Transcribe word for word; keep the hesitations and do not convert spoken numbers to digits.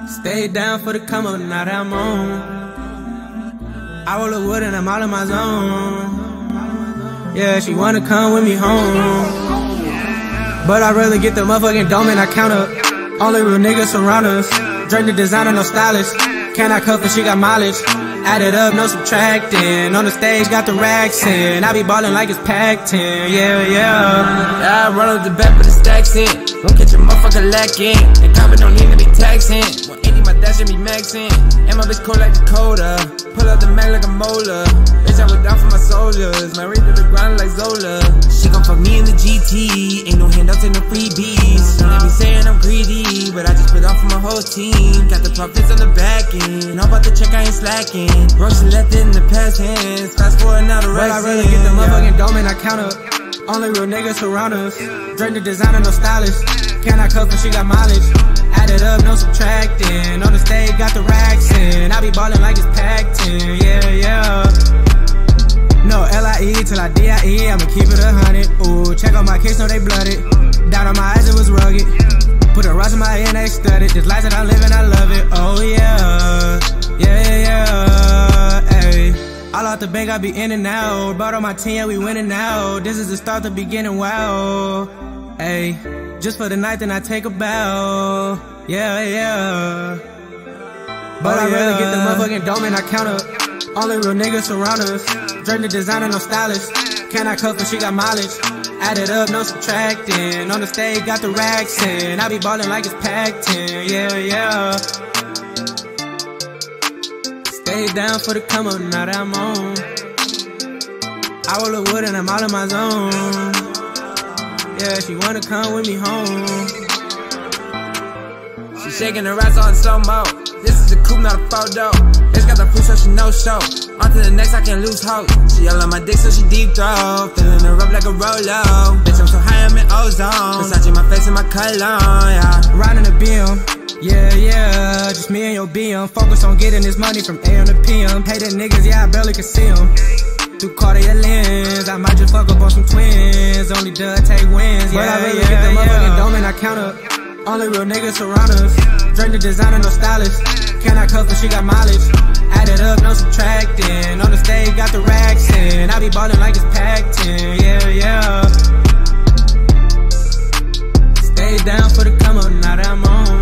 Stay down for the come up, now that I'm on. I roll the wood and I'm all in my zone. Yeah, she wanna come with me home, but I'd rather get the motherfucking dome and I count up. Only real niggas surround us. Drink the designer, no stylist. Can I cuff her, she got mileage. Add it up, no subtracting. On the stage, got the racks in. I be ballin' like it's packed in. Yeah, yeah. Yeah, I run up the back, but the stacks in. Won't catch a motherfucker lacking. The copper don't need to be taxing. one eighty, my dash and be maxing. And my bitch cold like Dakota. Pull up the mag like a molar. Bitch, I was down for my soldiers. My rate to the ground like Zola. She gon' fuck me in the G T. Ain't no handouts, ain't no freebies. They be saying I'm greedy, but I just put off for my whole team. Got the profits on the back end. All about the check, I ain't slacking. Russian left in the past hands. Fast forward now the right. But I'd rather get the motherfucking dome and I count up. Only real niggas surround us. Drink the designer, no stylist. Can I cuff her, she got mileage. Add it up, no subtracting. On the stage, got the racks in. I be ballin' like it's packed in. Yeah, yeah. No L I E till I D I E, I'ma keep it a hundred. Ooh, check out my case, no they blooded. Down on my eyes, it was rugged. Put a rocks in my ear, they studded. This life that I live and I love it. Oh yeah, yeah, yeah, ayy. All out the bank, I be in and out. Brought on my team, yeah, we winning now. This is the start, the beginning, wow. Ayy, just for the night, then I take a bow. Yeah, yeah. But oh, I'd yeah. rather get the motherfucking dome and I count up. Only real niggas surround us. Drink the designer, no stylist. Can I cuff her, she got mileage. Add it up, no subtracting. On the stage, got the racks in. I be ballin' like it's packed in. Yeah, yeah. Stay down for the come up, now that I'm on. I roll the wood and I'm all in my zone. Yeah, she wanna come with me home. She shaking her ass on slow-mo. This is a coupe, not a photo. Bitch got the proof, so she no show. On to the next, I can't lose hope. She all on my dick, so she deep throw. Feeling her up like a Rolo. Bitch, I'm so high, I'm in ozone. Versace my face and my cologne, yeah. Riding the B M. Yeah, yeah, just me and your B M. Focus on getting this money from A M to P M. Hated niggas, yeah, I barely can see them. Through Cartier lens, I might just fuck up on some twins. Only Doug take wins, yeah, but I really yeah, get the motherfucking yeah. dome and I count up. Only real niggas surround us. Drink the designer, no stylist. Can I cuff her, she got mileage. Add it up, no subtracting. On the stage, got the racks in. I be ballin' like it's packed in, yeah, yeah. Stay down for the come up, now that I'm on.